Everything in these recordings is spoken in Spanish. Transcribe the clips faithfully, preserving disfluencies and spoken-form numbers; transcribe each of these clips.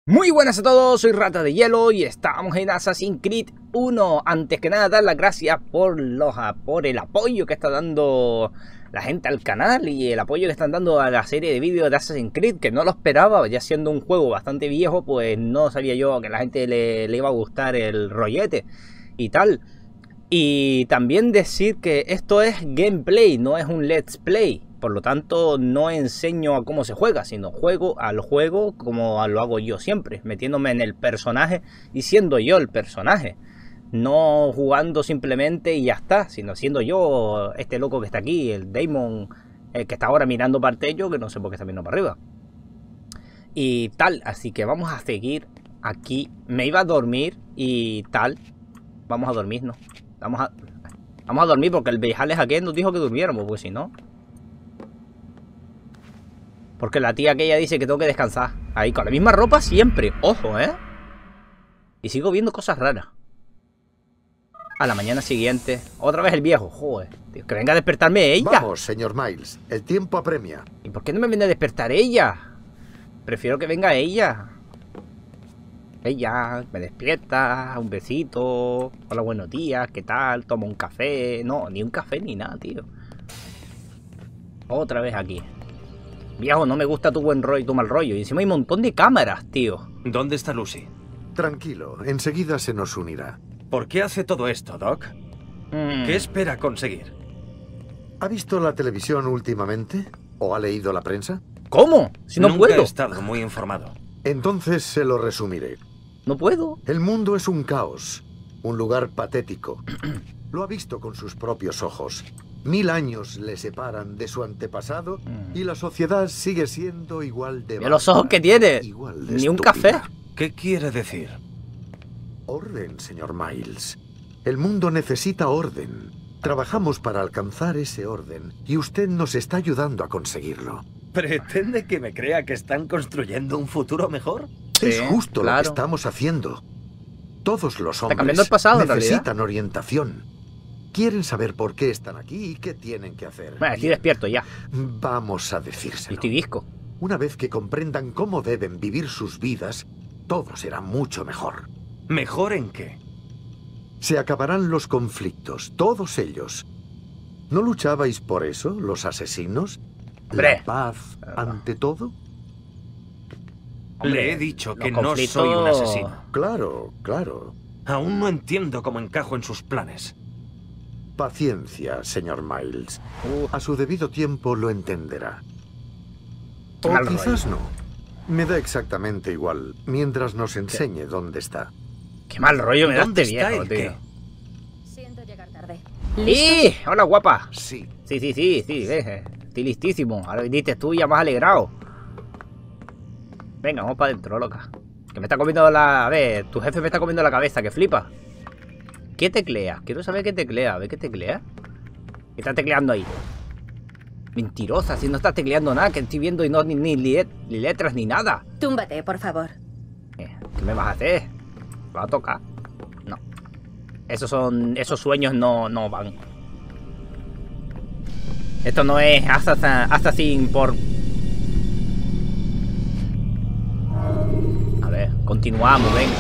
Muy buenas a todos, soy Rata de Hielo y estamos en Assassin's Creed uno. Antes que nada, dar las gracias por, los, por el apoyo que está dando la gente al canal y el apoyo que están dando a la serie de vídeos de Assassin's Creed, que no lo esperaba, ya siendo un juego bastante viejo, pues no sabía yo que a la gente le, le iba a gustar el rollete y tal. Y también decir que esto es gameplay, no es un let's play. Por lo tanto, no enseño a cómo se juega, sino juego al juego como lo hago yo siempre, metiéndome en el personaje y siendo yo el personaje. No jugando simplemente y ya está, sino siendo yo este loco que está aquí, el Damon, el que está ahora mirando para el techo, que no sé por qué está mirando para arriba. Y tal, así que vamos a seguir aquí. Me iba a dormir y tal. Vamos a dormirnos. Vamos a, vamos a dormir porque el Beijales aquí nos dijo que durmiéramos, pues si no... Porque la tía aquella dice que tengo que descansar. Ahí, con la misma ropa siempre. Ojo, ¿eh? Y sigo viendo cosas raras. A la mañana siguiente. Otra vez el viejo. Joder. Tío, que venga a despertarme ella. Vamos, señor Miles. El tiempo apremia. ¿Y por qué no me viene a despertar ella? Prefiero que venga ella. Ella me despierta. Un besito. Hola, buenos días. ¿Qué tal? Toma un café. No, ni un café ni nada, tío. Otra vez aquí. Viejo, no me gusta tu buen rollo y tu mal rollo. Y encima hay un montón de cámaras, tío. ¿Dónde está Lucy? Tranquilo, enseguida se nos unirá. ¿Por qué hace todo esto, Doc? Mm. ¿Qué espera conseguir? ¿Ha visto la televisión últimamente? ¿O ha leído la prensa? ¿Cómo? Si no Nunca puedo. he estado muy informado. Entonces se lo resumiré. No puedo. El mundo es un caos, un lugar patético. Lo ha visto con sus propios ojos. Mil años le separan de su antepasado y la sociedad sigue siendo igual de... Mira los ojos que tiene. Igual de Ni un estúpida. café. ¿Qué quiere decir? Orden, señor Miles. El mundo necesita orden. Trabajamos para alcanzar ese orden y usted nos está ayudando a conseguirlo. ¿Pretende que me crea que están construyendo un futuro mejor? Sí, es justo claro. lo que estamos haciendo. Todos los cambiando hombres el pasado, en necesitan orientación. Quieren saber por qué están aquí y qué tienen que hacer. Bueno, estoy despierto ya. Vamos a Y decírselo. estoy disco. Una vez que comprendan cómo deben vivir sus vidas, todo será mucho mejor. ¿Mejor en qué? Se acabarán los conflictos, todos ellos. ¿No luchabais por eso, los asesinos? Hombre. ¿La paz ante todo? Hombre, Le he dicho que los no conflictos- soy un asesino. Claro, claro. Aún no entiendo cómo encajo en sus planes. Paciencia, señor Miles. Uf, A su debido tiempo lo entenderá. Qué O mal quizás no. Me da exactamente igual, mientras nos enseñe dónde está. qué mal rollo me da ¿Dónde este está viejo, el tío. qué? Siento llegar tarde. ¡Sí! Hola, guapa. Sí. Sí, sí, sí, sí. eh, Estoy listísimo. Ahora viniste tú ya más alegrado. Venga, vamos para adentro, loca. Que me está comiendo la... A ver, tu jefe me está comiendo la cabeza, que flipa. ¿Qué teclea? Quiero saber qué teclea. A ver qué teclea. ¿Qué está tecleando ahí? Mentirosa, si no está tecleando nada, que estoy viendo y no ni, ni, li- ni letras ni nada. Túmbate, por favor. Eh, ¿Qué me vas a hacer? ¿Me vas a tocar? No. Esos son. Esos sueños no, no van. Esto no es Assassin, Assassin por. A ver, continuamos, venga.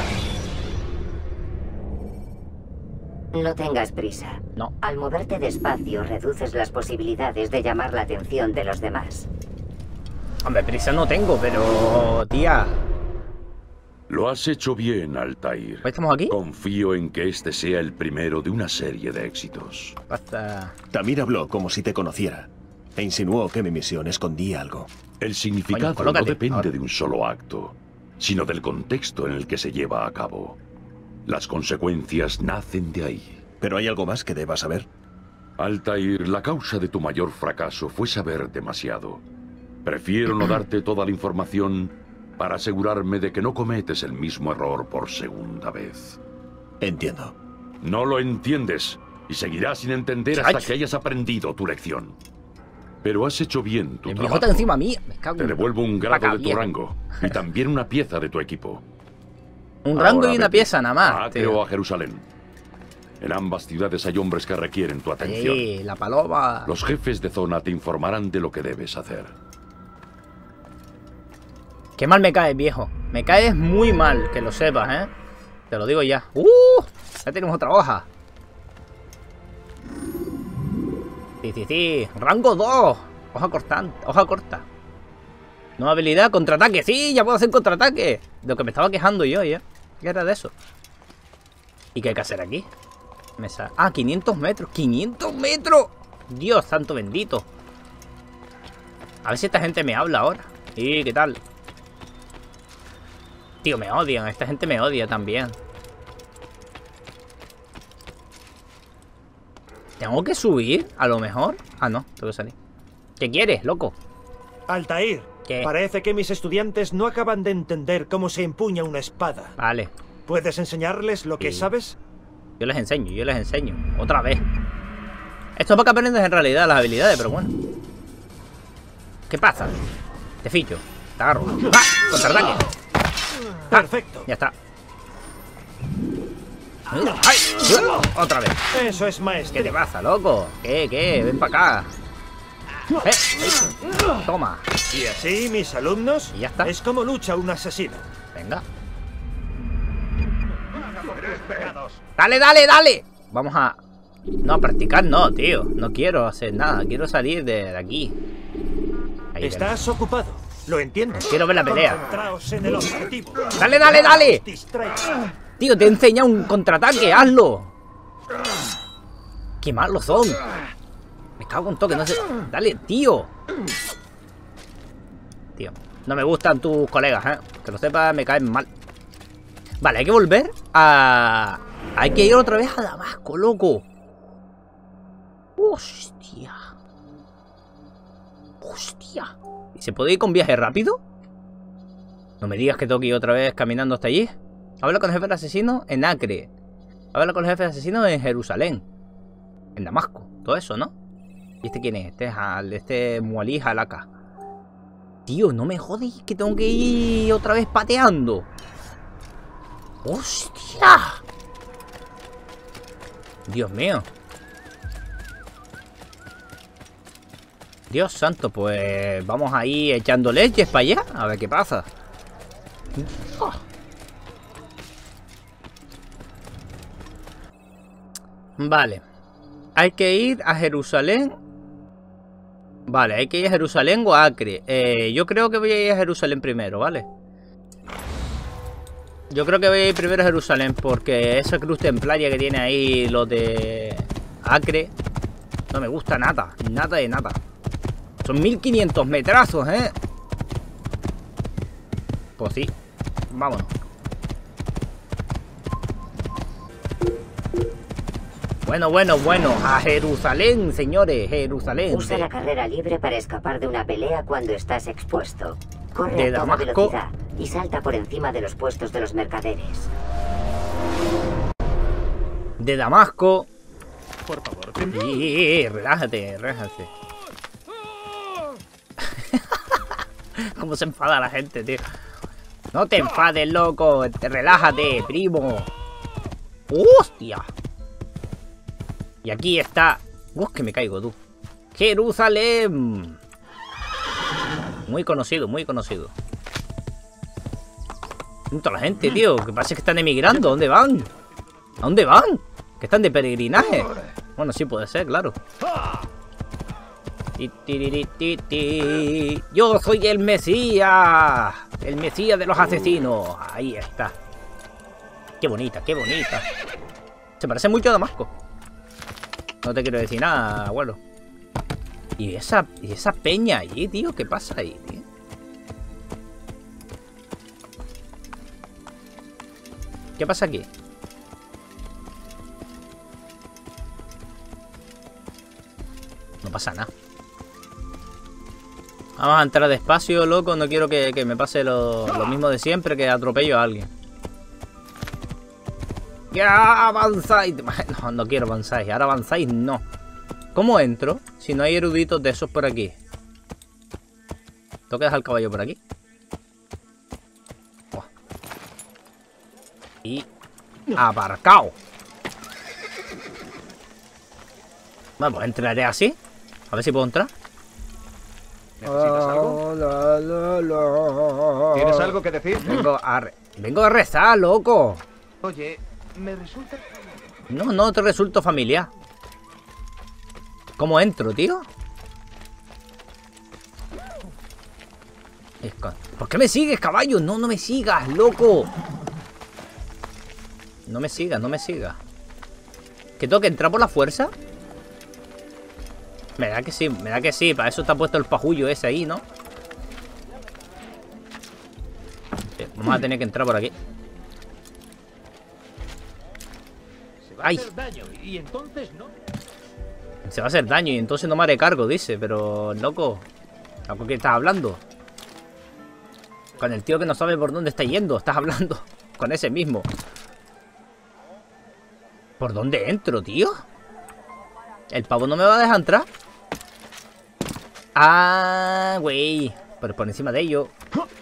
No tengas prisa. No. Al moverte despacio, reduces las posibilidades de llamar la atención de los demás. Hombre, prisa no tengo, pero. Tía. Lo has hecho bien, Altair. ¿Pues estamos aquí? Confío en que este sea el primero de una serie de éxitos. Basta. Tamir habló como si te conociera e insinuó que mi misión escondía algo. El significado Coño, colócate. no depende Ahora. de un solo acto, sino del contexto en el que se lleva a cabo. Las consecuencias nacen de ahí. ¿Pero hay algo más que deba saber? Altair, la causa de tu mayor fracaso fue saber demasiado. Prefiero no darte toda la información para asegurarme de que no cometes el mismo error por segunda vez. Entiendo. No lo entiendes y seguirás sin entender hasta Chach. que hayas aprendido tu lección. Pero has hecho bien tu El viejo trabajo. está encima mí. Me cago Te en- devuelvo un grado Vaca de tu vieja. rango y también una pieza de tu equipo. Un rango Ahora y una vete pieza nada a más. Acre tío. o a Jerusalén. En ambas ciudades hay hombres que requieren tu atención. Sí, la paloma. Los jefes de zona te informarán de lo que debes hacer. Qué mal me caes, viejo. Me caes muy mal, que lo sepas, ¿eh? Te lo digo ya. ¡Uh! Ya tenemos otra hoja. Sí, sí, sí. Rango dos. Hoja cortante. Hoja corta. Nueva habilidad, contraataque. Sí, ya puedo hacer contraataque. De lo que me estaba quejando yo ya. ¿Qué era de eso? ¿Y qué hay que hacer aquí? Me sa- ah, quinientos metros. ¡quinientos metros! Dios santo bendito. A ver si esta gente me habla ahora. ¿Y qué tal? Tío, me odian. Esta gente me odia también. ¿Tengo que subir? A lo mejor. Ah, no. Tengo que salir. ¿Qué quieres, loco? Altair, ¿Qué? parece que mis estudiantes no acaban de entender cómo se empuña una espada. Vale. ¿Puedes enseñarles lo que Sí. sabes? Yo les enseño, yo les enseño. Otra vez. Esto es para que aprendas en realidad las habilidades, pero bueno. ¿Qué pasa? Te ficho. Te agarro. ¡Ah! Contraataque. Perfecto. Ya está. ¡Ay! Otra vez. Eso es ¿Qué te maestría. pasa, loco? ¿Qué? ¿Qué? Ven para acá. Eh, toma. Y así, mis alumnos, Y ya está. es como lucha un asesino. Venga. Dale, dale, dale. Vamos a... No, a practicar no, tío. No quiero hacer nada. Quiero salir de, de aquí. Ahí, Estás ocupado, lo entiendo. Quiero ver la pelea. Concentraos en el objetivo. Dale, dale, dale. Distraios. Tío, te he enseñado un contraataque. Hazlo. Qué malos son. Me cago en toque. No sé... Dale, tío. Tío. No me gustan tus colegas, ¿eh? Que lo sepas, me caen mal. Vale, hay que volver a... Hay que ir otra vez a Damasco, loco. Hostia. Hostia. ¿Y se puede ir con viaje rápido? No me digas que tengo que ir otra vez caminando hasta allí. Habla con el jefe del asesino en Acre. Habla con el jefe del asesino en Jerusalén. En Damasco. Todo eso, ¿no? ¿Y este quién es? Este es al... Este Mualí Halaka. Tío, no me jodes que tengo que ir otra vez pateando. ¡Hostia! Dios mío. Dios santo, pues vamos a ir echando leches para allá. A ver qué pasa. Oh. Vale. Hay que ir a Jerusalén. Vale, hay que ir a Jerusalén o a Acre. Eh, yo creo que voy a ir a Jerusalén primero, ¿vale? Yo creo que voy a ir primero a Jerusalén porque esa cruz templaria que tiene ahí los de Acre no me gusta nada, nada de nada. Son mil quinientos metrazos, ¿eh? Pues sí, vámonos. Bueno, bueno, bueno, a Jerusalén, señores, Jerusalén. Usa la carrera libre para escapar de una pelea cuando estás expuesto. Corre De a toda Damasco. velocidad y salta por encima de los puestos de los mercaderes. De Damasco. Por favor, Sí, relájate, relájate. Cómo se enfada la gente, tío. No te enfades, loco. Relájate, primo. ¡Hostia! Y aquí está... ¡Uh, que me caigo, tú! ¡Jerusalén! Muy conocido, muy conocido. Toda la gente, tío. Que parece que están emigrando. ¿A dónde van? ¿A dónde van? Que están de peregrinaje. Bueno, sí puede ser, claro. Ti, ti, ti, ti, ti. Yo soy el Mesías. El Mesías de los asesinos. Ahí está. Qué bonita, qué bonita. Se parece mucho a Damasco. No te quiero decir nada, abuelo. Y esa, y esa peña allí, tío. ¿Qué pasa ahí, tío? ¿Qué pasa aquí? No pasa nada. Vamos a entrar despacio, loco. No quiero que, que me pase lo, lo mismo de siempre, que atropello a alguien. ¡Ya avanzáis! No, no quiero avanzáis. Ahora avanzáis, no. ¿Cómo entro si no hay eruditos de esos por aquí? Tengo que dejar el caballo por aquí. Oh. Y aparcado. Bueno, pues entraré así. A ver si puedo entrar. ¿Necesitas algo? La, la, la. ¿Tienes algo que decir? Vengo a, re vengo a rezar, loco. Oye, me resulta... No, no te resulto familiar. ¿Cómo entro, tío? ¿Por qué me sigues, caballo? No, no me sigas, loco. No me sigas, no me sigas. ¿Que tengo que entrar por la fuerza? Me da que sí, me da que sí. Para eso está puesto el pajullo ese ahí, ¿no? Vamos a tener que entrar por aquí. ¡Ay! Y entonces no. Se va a hacer daño y entonces no me haré cargo, dice. Pero, loco, ¿a con quién estás hablando? Con el tío que no sabe por dónde está yendo. Estás hablando con ese mismo. ¿Por dónde entro, tío? ¿El pavo no me va a dejar entrar? Ah, güey. Pero por encima de ello.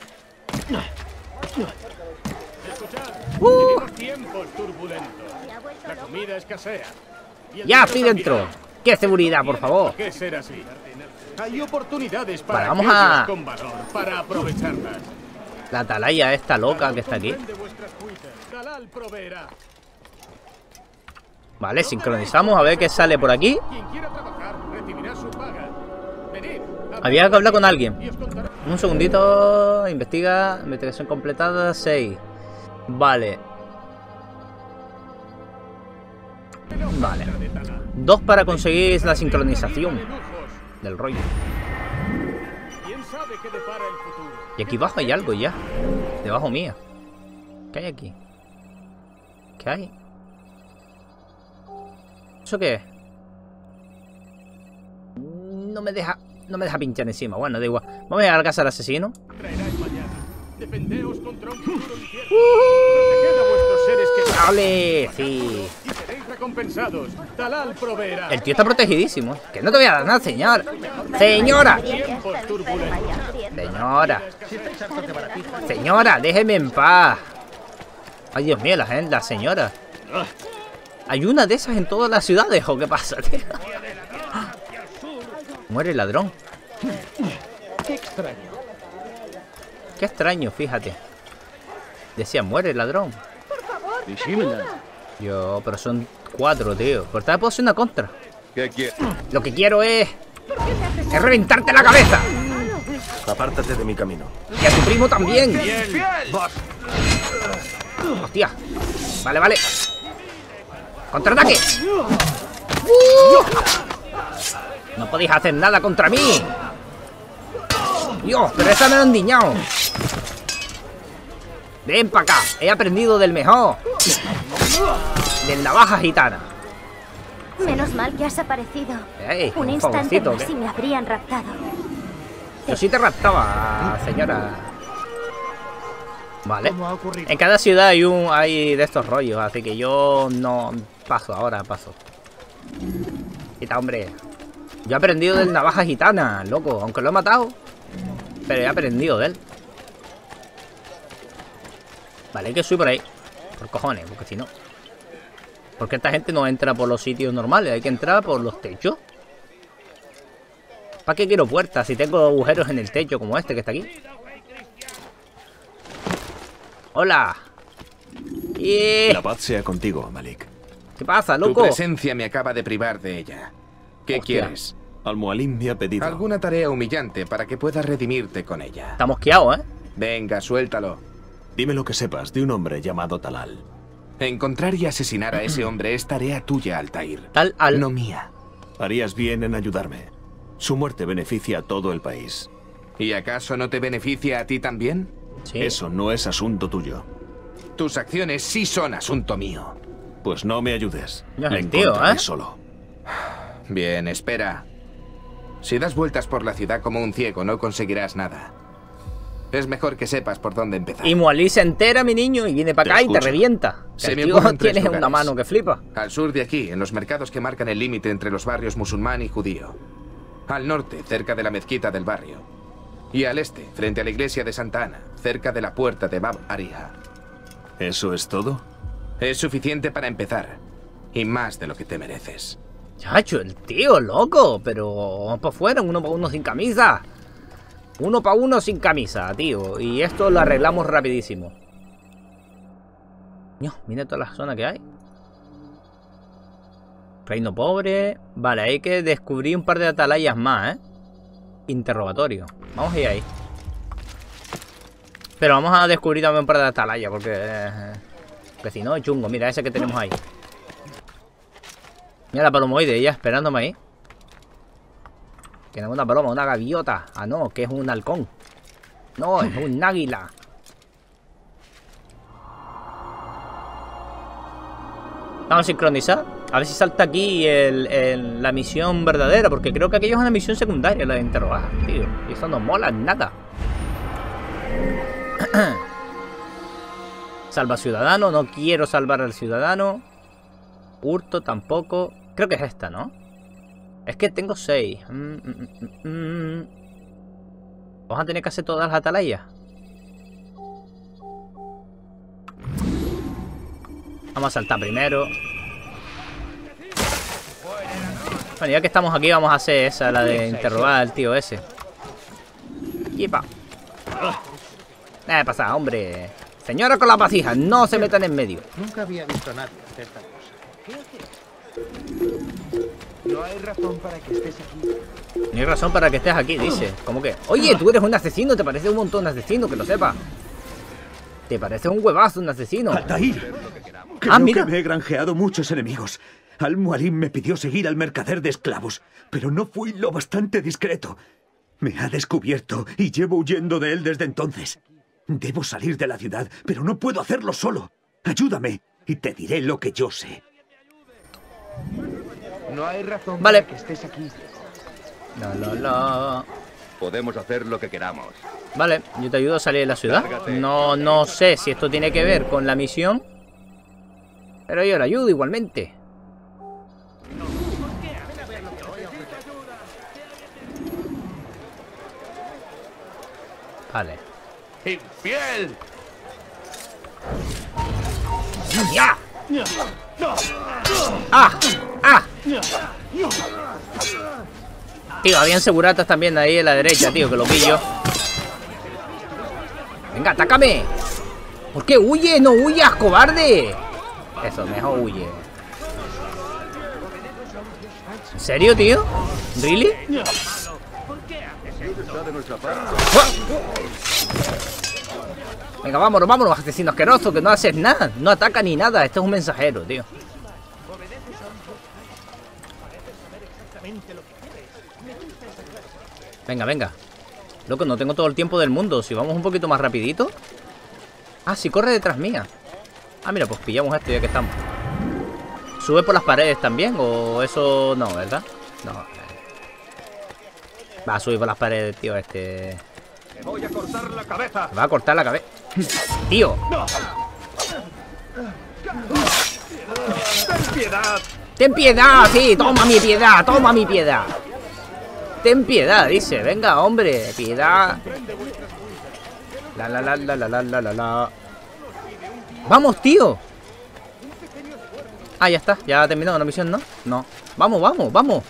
Uh. Tiempos turbulentos. La comida escasea. Ya estoy dentro. ¡Qué seguridad, por favor! ¿Qué ser así? Hay oportunidades para vale, vamos a... con valor, para aprovecharlas. La atalaya esta loca que está aquí. Vale, sincronizamos a ver qué sale por aquí. Había que hablar con alguien. Un segundito. Investiga. Investigación completada. seis. Vale. Vale. Dos para conseguir la sincronización del rollo. Y aquí abajo hay algo ya. Debajo mía. ¿Qué hay aquí? ¿Qué hay? ¿Eso qué es? No me deja... No me deja pinchar encima. Bueno, da igual. Vamos a ir a la casa del asesino. ¡Vale! Sí. El tío está protegidísimo. Que no te voy a dar nada, señor. ¡Señora! Señora. Señora, déjeme en paz. Ay, Dios mío, la gente, la señora. ¿Hay una de esas en todas las ciudades o qué pasa, tío? Muere el ladrón. Qué extraño. Qué extraño, fíjate. Decía, muere el ladrón. Yo, pero son cuatro, tío. Por tal puedo hacer una contra. ¿Qué quieres? Lo que quiero es... Es reventarte la cabeza. Apártate de mi camino. Y a tu primo también. Hostia. Vale, vale. ¡Contraataque! ¡Uh! No podéis hacer nada contra mí. Dios, pero esa me lo han diñado. Ven para acá. He aprendido del mejor. Del navaja gitana. Menos mal que has aparecido. Ey, un un instante favorcito, más ¿qué? y me habrían raptado. Yo sí te raptaba, señora. Vale. En cada ciudad hay un hay de estos rollos, así que yo no paso ahora, paso. Quita, hombre. Yo he aprendido del navaja gitana, loco. Aunque lo he matado, pero he aprendido de él. Vale, hay que subir por ahí. Por cojones, porque si no... Porque esta gente no entra por los sitios normales. Hay que entrar por los techos. ¿Para qué quiero puertas si tengo agujeros en el techo como este que está aquí? Hola. Yeah. La paz sea contigo, Malik. ¿Qué pasa, loco? Tu presencia me acaba de privar de ella. ¿Qué Hostia. quieres? Al-Mualim me ha pedido... Alguna tarea humillante para que puedas redimirte con ella. Está mosqueado, ¿eh? Venga, suéltalo. Dime lo que sepas de un hombre llamado Talal. Encontrar y asesinar a ese hombre es tarea tuya, Altair. Tal al... No mía. Harías bien en ayudarme. Su muerte beneficia a todo el país. ¿Y acaso no te beneficia a ti también? Sí. Eso no es asunto tuyo. Tus acciones sí son asunto mío. Pues no me ayudes. Ya, Le el tío, encontraré ¿eh? solo. Bien, espera. Si das vueltas por la ciudad como un ciego, no conseguirás nada. Es mejor que sepas por dónde empezar. Y Mualí se entera, mi niño, y viene para Te acá y te escucho. revienta. Se El me tío ocurren tres tiene una lugares. mano que flipa. Al sur de aquí, en los mercados que marcan el límite entre los barrios musulmán y judío. Al norte, cerca de la mezquita del barrio. Y al este, frente a la iglesia de Santa Ana, cerca de la puerta de Bab Ariha. ¿Eso es todo? Es suficiente para empezar. Y más de lo que te mereces. Chacho, el tío, loco. Pero vamos para afuera, uno para uno sin camisa. Uno para uno sin camisa, tío. Y esto lo arreglamos rapidísimo. No, mira toda la zona que hay. Reino pobre. Vale, hay que descubrir un par de atalayas más, ¿eh? Interrogatorio. Vamos a ir ahí. Pero vamos a descubrir también un par de atalayas, porque... Eh, porque si no, es chungo. Mira, ese que tenemos ahí. Mira la palomoide, ya esperándome ahí. Que no es una paloma, una gaviota. Ah, no, que es un halcón. No, es un águila. Vamos a sincronizar. A ver si salta aquí el, el, la misión verdadera. Porque creo que aquello es una misión secundaria, la de interrogar, tío. Y eso no mola nada. Salva ciudadano. No quiero salvar al ciudadano. Hurto tampoco. Creo que es esta, ¿no? Es que tengo seis. Mm, mm, mm, mm. Vamos a tener que hacer todas las atalayas. Vamos a saltar primero. Bueno, ya que estamos aquí, vamos a hacer esa, la de interrogar al tío ese. ¡Yipa! Eh, pasa, hombre. Señora con la vasija, no se metan en medio. Nunca había visto a nadie hacer tal cosa. No hay razón para que estés aquí. No hay razón para que estés aquí, dice. ¿Cómo que? Oye, tú eres un asesino, te parece un montón de asesino, que lo sepa. Te parece un huevazo un asesino. Altair, creo ah, mira. que me he granjeado muchos enemigos. Al-Mualim me pidió seguir al mercader de esclavos, pero no fui lo bastante discreto. Me ha descubierto y llevo huyendo de él desde entonces. Debo salir de la ciudad, pero no puedo hacerlo solo. Ayúdame y te diré lo que yo sé. No hay razón vale. para que estés aquí. No, no, no. Podemos hacer lo que queramos. Vale, yo te ayudo a salir de la ciudad. No, no sé si esto tiene que ver con la misión, pero yo le ayudo igualmente. Vale. ¡Infiel! ¡Ya! ¡Ah! ¡Ah! Tío, habían seguratas también ahí en la derecha, tío, que lo pillo. Venga, atácame. ¿Por qué huye? No huyas, cobarde. Eso, mejor huye. ¿En serio, tío? ¿Really? Venga, vámonos, vámonos, asesino asqueroso, que no haces nada. No ataca ni nada, este es un mensajero, tío. Venga, venga. Loco, no tengo todo el tiempo del mundo. Si vamos un poquito más rapidito. Ah, sí, corre detrás mía. Ah, mira, pues pillamos esto ya que estamos. ¿Sube por las paredes también? ¿O eso no, verdad? No. Va a subir por las paredes, tío, este... ¡Te voy a cortar la cabeza! Me va a cortar la cabeza. Tío. ¡Ten piedad! ¡Ten piedad! Sí, toma mi piedad, toma mi piedad. Ten piedad, dice. Venga, hombre, piedad. La la la la la la la la la. Vamos, tío. Ah, ya está, ya ha terminado la misión, ¿no? No. Vamos, vamos, vamos.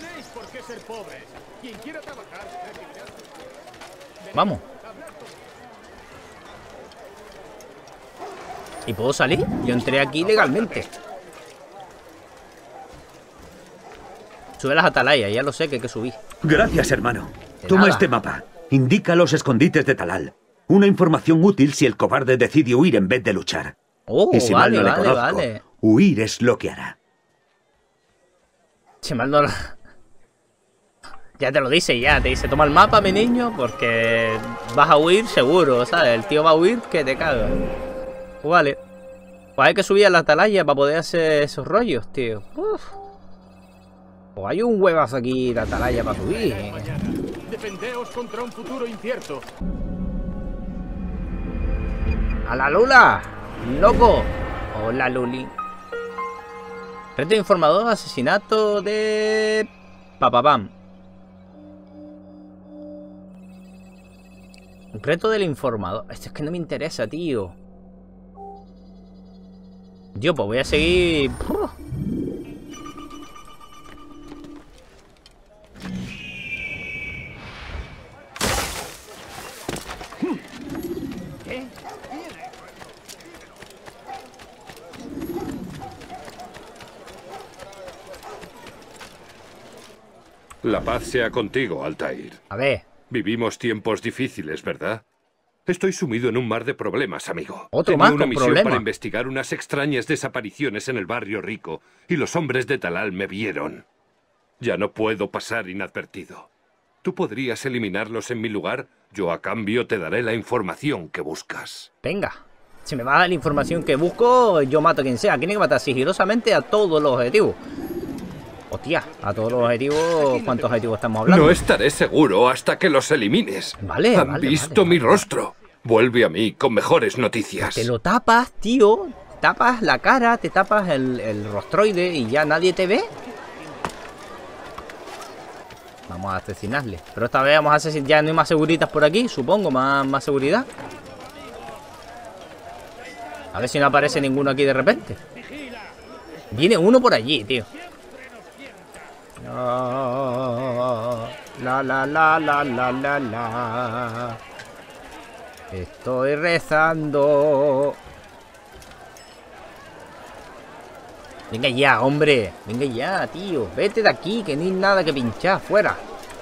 Vamos. ¿Y puedo salir? Yo entré aquí legalmente. Sube las atalayas, ya lo sé que hay que subir. Gracias, hermano. De Toma nada. este mapa. Indica los escondites de Talal. Una información útil si el cobarde decide huir en vez de luchar. Oh, y si vale, mal no vale, le conozco, vale. huir es lo que hará. Si mal no... Ya te lo dice, ya. Te dice, toma el mapa, mi niño, porque vas a huir seguro, ¿sabes? El tío va a huir que te caga. Vale. Pues hay que subir a la atalaya para poder hacer esos rollos, tío. Uf. Pues hay un huevazo aquí de atalaya para subir. Defendeos contra un futuro incierto. ¡A la Lula! ¡Loco! Hola, Luli. Reto informador, asesinato de... Papapam. Reto del informador. Esto es que no me interesa, tío. Yo, pues voy a seguir... La paz sea contigo, Altair. A ver. Vivimos tiempos difíciles, ¿verdad? Estoy sumido en un mar de problemas, amigo. Otro Tenía más una con misión problemas. para investigar unas extrañas desapariciones en el barrio rico, y los hombres de Talal me vieron. Ya no puedo pasar inadvertido. ¿Tú podrías eliminarlos en mi lugar? Yo a cambio te daré la información que buscas. Venga. Si me va a dar la información que busco, yo mato a quien sea. Tiene que matar sigilosamente a todos los objetivos. Hostia, a todos los objetivos. ¿Cuántos objetivos estamos hablando? No estaré seguro hasta que los elimines. Vale, Han vale, visto vale, mi vale. rostro. Vuelve a mí con mejores noticias. Te lo tapas, tío. Tapas la cara, te tapas el, el rostroide y ya nadie te ve. Vamos a asesinarle. Pero esta vez vamos a asesinar. Ya no hay más seguritas por aquí, supongo. Más, más seguridad. A ver si no aparece ninguno aquí de repente. Viene uno por allí, tío. La la la la la la la. Estoy rezando. Venga ya, hombre. Venga ya, tío. Vete de aquí, que no hay nada que pinchar. Fuera.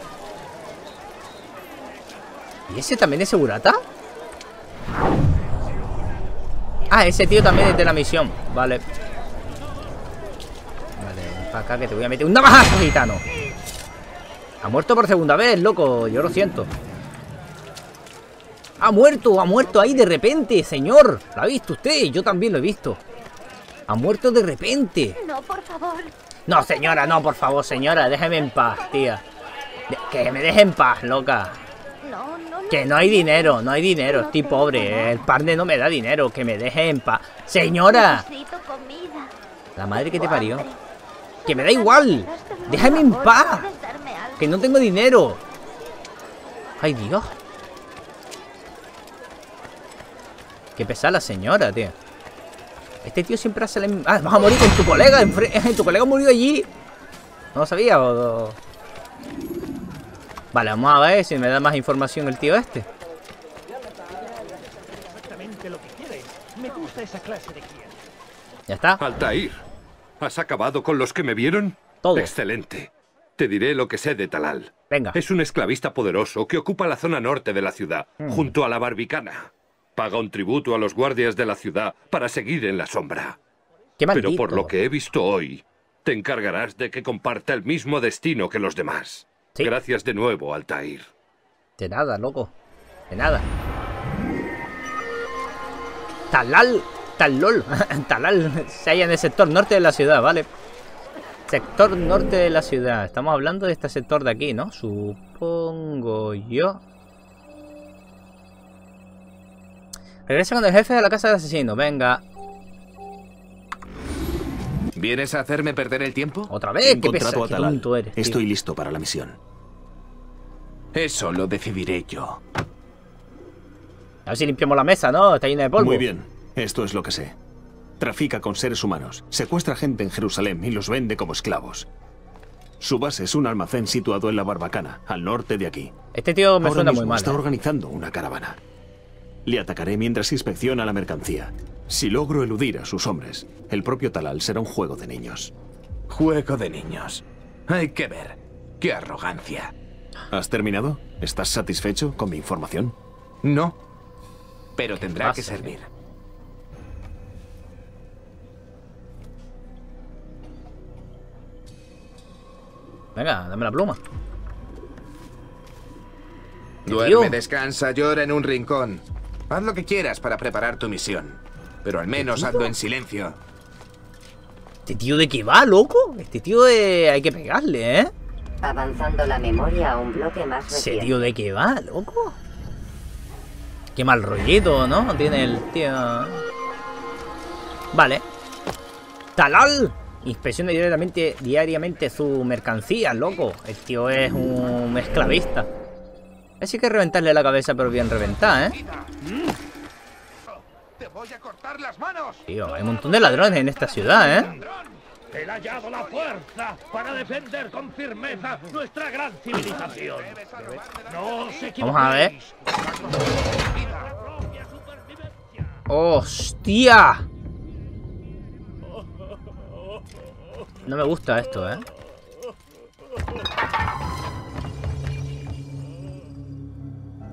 ¿Y ese también es segurata? Ah, ese tío también es de la misión. Vale. Vale, ven para acá que te voy a meter un navajazo, gitano. Ha muerto por segunda vez, loco. Yo lo siento. Ha muerto, ha muerto ahí de repente, señor. ¿Lo ha visto usted? Yo también lo he visto. Ha muerto de repente. No, por favor. No, señora, no, por favor, señora. Déjeme en paz, tía. De- que me deje en paz, loca. No, no, no. Que no hay dinero, no hay dinero. Estoy pobre. El partner no me da dinero. Que me deje en paz. Señora. Necesito comida. La madre que te parió. Que me da igual. Déjame en paz. ¿Puedes darme algo? Que no tengo dinero. Ay, Dios. Qué pesada la señora, tío. Este tío siempre hace la... Ah, vas a morir con tu colega. enfre- Tu colega murió allí. ¿No lo sabía? O... o- Vale, vamos a ver si me da más información el tío este. Exactamente lo que quieres. Me gusta esa clase de guía. Ya está. Altair, ¿has acabado con los que me vieron? Todo. Excelente. Te diré lo que sé de Talal. Venga. Es un esclavista poderoso que ocupa la zona norte de la ciudad, Mm. junto a la Barbicana. Paga un tributo a los guardias de la ciudad para seguir en la sombra. Qué maldito. Pero por lo que he visto hoy, te encargarás de que comparta el mismo destino que los demás. Sí. Gracias de nuevo, Altair. De nada, loco. De nada. Talal. Talol. Talal. Se halla en el sector norte de la ciudad, ¿vale? Sector norte de la ciudad. Estamos hablando de este sector de aquí, ¿no? Supongo yo. Regresa con el jefe de la casa del asesino. Venga. ¿Vienes a hacerme perder el tiempo? Otra He vez. Qué encontrado pesado, a qué Talal. tonto eres, tío. Estoy listo para la misión. Eso lo decidiré yo. A ver si limpiamos la mesa, ¿no? Está llena de polvo. Muy bien, esto es lo que sé. Trafica con seres humanos, secuestra gente en Jerusalén y los vende como esclavos. Su base es un almacén situado en la Barbacana, al norte de aquí. Este tío me Ahora suena mismo muy mal. está ¿eh? organizando una caravana. Le atacaré mientras inspecciona la mercancía. Si logro eludir a sus hombres, el propio Talal será un juego de niños. Juego de niños. Hay que ver. ¡Qué arrogancia! ¿Has terminado? ¿Estás satisfecho con mi información? No. Pero tendrá pasa, que servir. Venga, dame la pluma. Duerme, tío. descansa, llora en un rincón. Haz lo que quieras para preparar tu misión. Pero al menos hazlo en silencio. ¿Este tío de qué va, loco? Este tío de... hay que pegarle, ¿eh? Avanzando la memoria a un bloque más ¿Ese reciente. tío de qué va, loco? Qué mal rollito, ¿no? Tiene el tío... Vale. Talal. Inspecciona diariamente, diariamente su mercancía, loco. El tío es un esclavista. Así que reventarle la cabeza, pero bien reventada, ¿eh? ¡Te voy a cortar las manos! Tío, hay un montón de ladrones en esta ciudad, ¿eh? Él ha hallado la fuerza para defender con firmeza nuestra gran civilización. No os equivoquéis. Vamos a ver. ¡Hostia! No me gusta esto, ¿eh?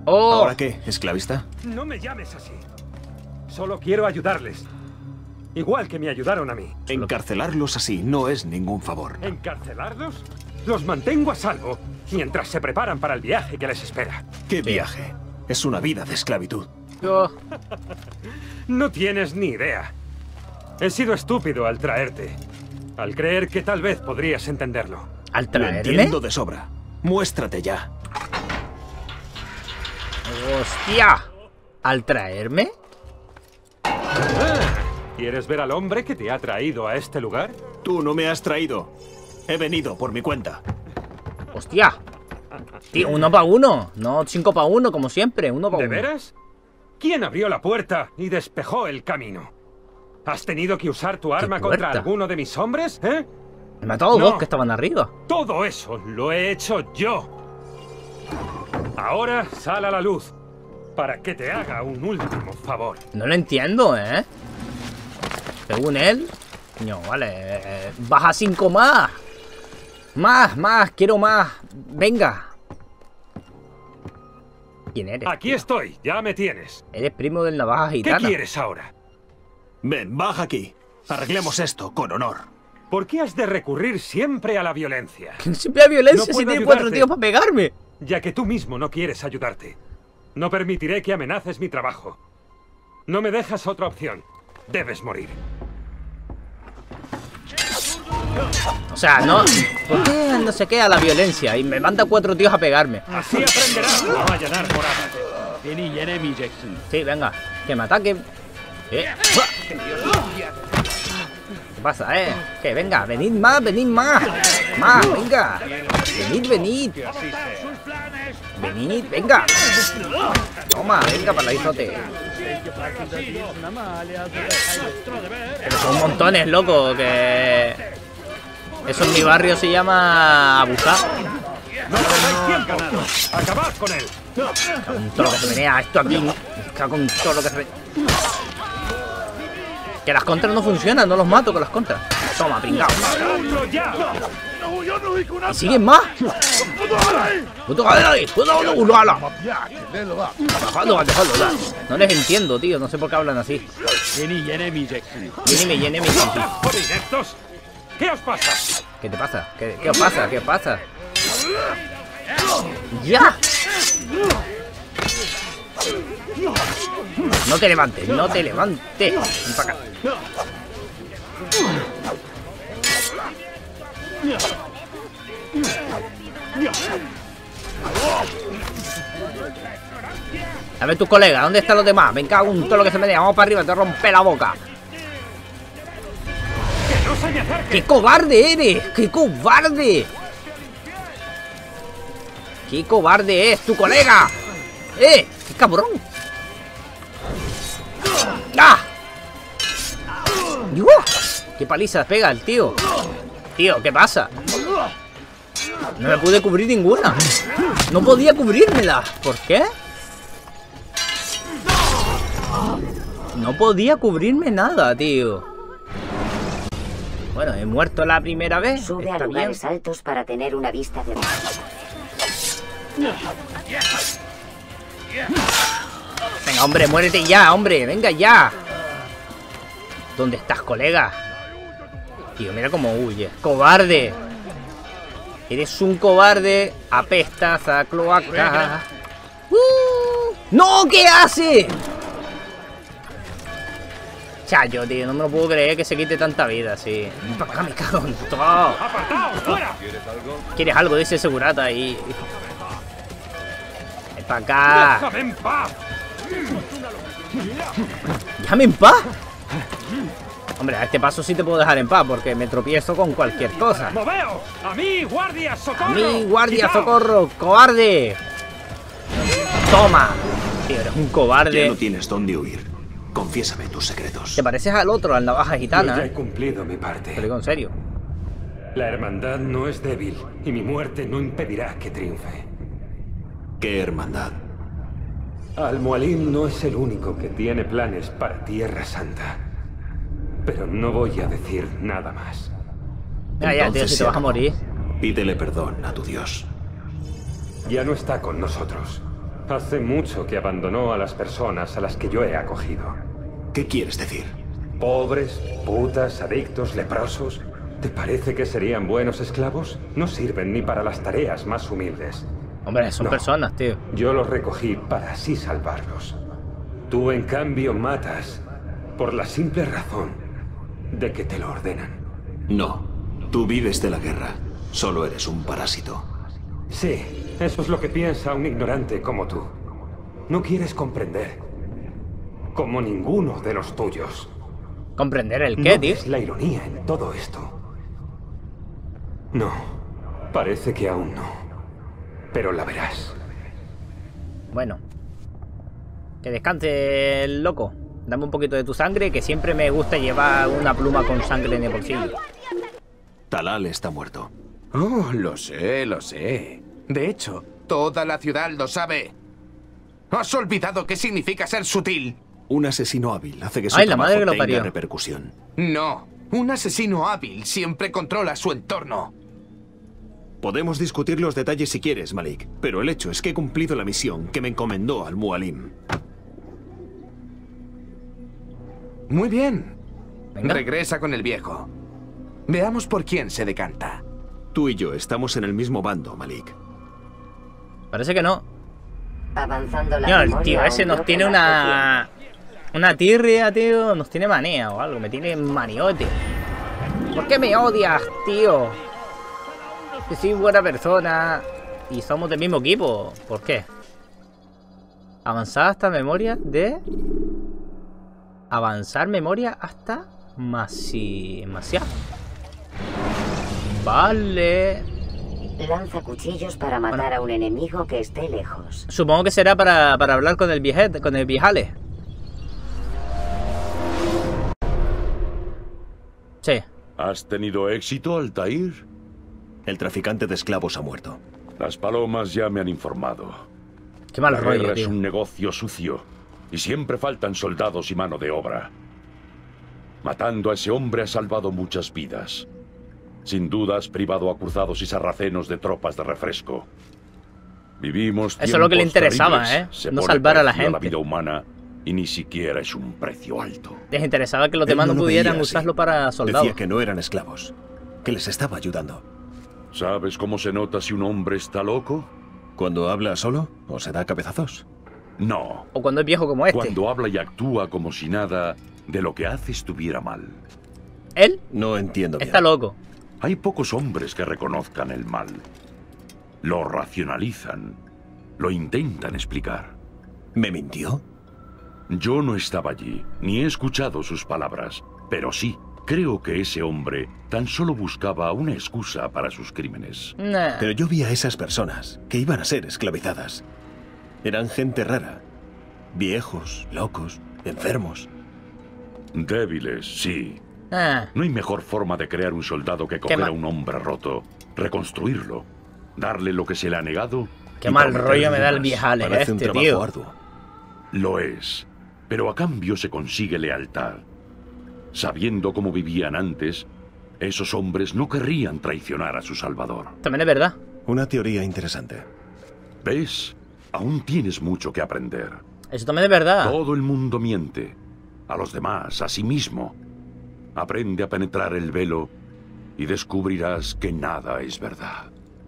Oh. ¿Ahora qué, esclavista? No me llames así. Solo quiero ayudarles. Igual que me ayudaron a mí. Encarcelarlos así no es ningún favor. ¿Encarcelarlos? Los mantengo a salvo mientras se preparan para el viaje que les espera. ¿Qué viaje? Es una vida de esclavitud. Oh. No tienes ni idea. He sido estúpido al traerte. Al creer que tal vez podrías entenderlo. ¿Al traerme? Lo entiendo de sobra. Muéstrate ya. ¡Hostia! ¿Al traerme? Ah, ¿quieres ver al hombre que te ha traído a este lugar? Tú no me has traído. He venido por mi cuenta. ¡Hostia! Tío, uno para uno. No cinco para uno, como siempre. Uno para ¿De uno. veras? ¿Quién abrió la puerta y despejó el camino? ¿Has tenido que usar tu arma contra alguno de mis hombres, eh? Me he matado No. dos que estaban arriba. Todo eso lo he hecho yo. Ahora sal a la luz para que te haga un último favor. No lo entiendo, ¿eh? Según él... No, vale. eh, Baja cinco más. Más, más. Quiero más. Venga. ¿Quién eres? Aquí estoy. Ya me tienes. Eres primo del navaja gitana. ¿Qué quieres ahora? Ven, baja aquí. Arreglemos esto con honor. ¿Por qué has de recurrir siempre a la violencia? Siempre hay violencia No si puedo tiene cuatro ayudarte, tíos para pegarme. Ya que tú mismo no quieres ayudarte. No permitiré que amenaces mi trabajo. No me dejas otra opción. Debes morir. O sea, no... ¿Por qué no se queda la violencia? Y me manda cuatro tíos a pegarme. Así aprenderás a allanar moradas. Sí, venga. Que me ataquen. Eh. ¿Qué pasa, eh? Que venga, venid más, venid más. Más, venga. Venid, venid. Venid, venga. Toma, venga, para el izote. Pero son montones, loco, que... Eso en mi barrio se llama abusar. No perdáis tiempo. Acabad con él. Con todo lo que se menea esto aquí. Me cago con todo lo que se... Que las contras no funcionan, no los mato con las contras. Toma, pringao. Y siguen más. No les entiendo, tío. No sé por qué hablan así. ¿Qué os pasa? ¿Qué te pasa? ¿Qué, qué os pasa? ¿Qué os pasa? ¡Ya! No te levantes, no te levantes. Ven para acá. A ver tus colegas, ¿dónde están los demás? Me cago en todo lo que se me dé. Vamos para arriba, te rompe la boca. ¡Qué cobarde eres! ¡Qué cobarde! ¡Qué cobarde es tu colega! ¡Eh! ¡Qué cabrón! ¡Ah! ¡Dios! ¡Qué paliza pega el tío! Tío, ¿qué pasa? No me pude cubrir ninguna. No podía cubrírmela. ¿Por qué? No podía cubrirme nada, tío. Bueno, he muerto la primera vez. Sube a lugares altos para tener una vista de... Venga, hombre, muérete ya, hombre. Venga ya. ¿Dónde estás, colega? Tío, mira cómo huye. ¡Cobarde! Eres un cobarde. Apestas a cloaca. ¡Uh! ¡No! ¿Qué hace? Chayo, tío, no me lo puedo creer que se quite tanta vida, sí. Para acá me cago en todo. ¿Quieres algo? ¿Quieres algo? Dice segurata ahí. Ven para acá. ¡Déjame en paz! ¡Déjame en paz! Hombre, a este paso sí te puedo dejar en paz porque me tropiezo con cualquier cosa. ¡Moveos! ¡A mí, guardia, socorro! ¡A mí, guardia, ¡Quitaos! socorro! ¡Cobarde! ¡Toma! Tío, eres un cobarde. Ya no tienes dónde huir. Confiésame tus secretos. Te pareces al otro, al navaja Yo gitana. ya he ¿eh? cumplido mi parte. Te lo digo en serio. La hermandad no es débil y mi muerte no impedirá que triunfe. ¿Qué hermandad? Al-Mualim no es el único que tiene planes para Tierra Santa. Pero no voy a decir nada más. Ya, ya, tío, si te vas a morir. Pídele perdón a tu Dios. Ya no está con nosotros. Hace mucho que abandonó a las personas a las que yo he acogido. ¿Qué quieres decir? Pobres, putas, adictos, leprosos. ¿Te parece que serían buenos esclavos? No sirven ni para las tareas más humildes. Hombre, son No. personas, tío. Yo los recogí para así salvarlos. Tú, en cambio, matas por la simple razón de que te lo ordenan. No. Tú vives de la guerra. Solo eres un parásito. Sí, eso es lo que piensa un ignorante como tú. No quieres comprender. Como ninguno de los tuyos. ¿Comprender el qué, ¿No tío? ves la ironía en todo esto? No, parece que aún no. Pero la verás. Bueno. Que descanse el loco. Dame un poquito de tu sangre, que siempre me gusta llevar una pluma con sangre en el bolsillo. Talal está muerto. Oh, lo sé, lo sé. De hecho, toda la ciudad lo sabe. ¿Has olvidado qué significa ser sutil? Un asesino hábil hace que su Ay, la trabajo madre que lo tenga parió. repercusión. No, un asesino hábil siempre controla su entorno. Podemos discutir los detalles si quieres, Malik, pero el hecho es que he cumplido la misión que me encomendó Al-Mualim. Muy bien. Venga. Regresa con el viejo. Veamos por quién se decanta. Tú y yo estamos en el mismo bando, Malik. Parece que no. Avanzando la Tío, el memoria tío a ese un nos bloque tiene más una... Una tirria, tío. Nos tiene manía o algo. Me tiene maniote. ¿Por qué me odias, tío? Que soy buena persona. Y somos del mismo equipo. ¿Por qué? Avanzar hasta memoria de... Avanzar memoria hasta... Masi... Masiá. Vale. Lanza cuchillos para matar a un enemigo que esté lejos. Supongo que será para, para hablar con el viejete, con el viejale. Sí. ¿Has tenido éxito, Altair? El traficante de esclavos ha muerto. Las palomas ya me han informado. Qué mal La rollo, guerra tío. es un negocio sucio y siempre faltan soldados y mano de obra. Matando a ese hombre has salvado muchas vidas. Sin duda has privado a cruzados y sarracenos de tropas de refresco. Vivimos Eso es lo que le tiempos interesaba, terribles. ¿eh? Se No pone salvar a la precio gente. vida humana y ni siquiera es un precio alto. Les interesaba que los Él demás no no lo pudieran veía así. usarlo para soldados. Decía que no eran esclavos, que les estaba ayudando. ¿Sabes cómo se nota si un hombre está loco? ¿Cuando habla solo o se da cabezazos? No. O cuando es viejo como este. Cuando habla y actúa como si nada de lo que hace estuviera mal. Él No entiendo bien. está loco. Hay pocos hombres que reconozcan el mal. Lo racionalizan. Lo intentan explicar. ¿Me mintió? Yo no estaba allí, ni he escuchado sus palabras, pero sí, creo que ese hombre tan solo buscaba una excusa para sus crímenes. Nah. Pero yo vi a esas personas que iban a ser esclavizadas. Eran gente rara. Viejos, locos, enfermos. Débiles, sí. Ah, No hay mejor forma de crear un soldado que coger ma- a un hombre roto, reconstruirlo, darle lo que se le ha negado. qué y mal prometerle rollo me da el más. viejale Parece un este, trabajo tío. arduo. Lo es, pero a cambio se consigue lealtad. Sabiendo cómo vivían antes, esos hombres no querrían traicionar a su salvador. También es verdad. Una teoría interesante. ¿Ves? Aún tienes mucho que aprender. Eso también es verdad. Todo el mundo miente. A los demás, a sí mismo. Aprende a penetrar el velo y descubrirás que nada es verdad.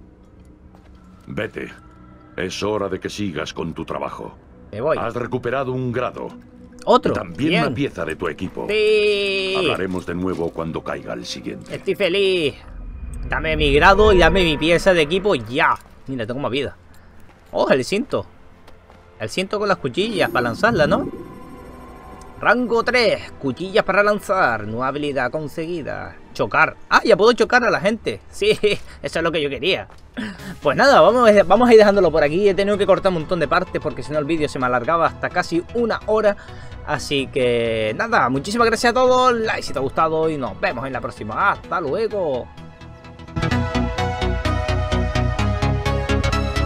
Vete. Es hora de que sigas con tu trabajo. Me voy. Has recuperado un grado. Otro. También Bien. una pieza de tu equipo. Sí. Hablaremos de nuevo cuando caiga el siguiente. Estoy feliz. Dame mi grado y dame mi pieza de equipo ya. Mira, tengo más vida. Oh, el cinto. El cinto con las cuchillas para lanzarla, ¿no? Rango tres. Cuchillas para lanzar. Nueva habilidad conseguida. Chocar. Ah, ya puedo chocar a la gente. Sí, eso es lo que yo quería. Pues nada, vamos, vamos a ir dejándolo por aquí. He tenido que cortar un montón de partes porque si no el vídeo se me alargaba hasta casi una hora. Así que nada, muchísimas gracias a todos. Like si te ha gustado y nos vemos en la próxima. Hasta luego.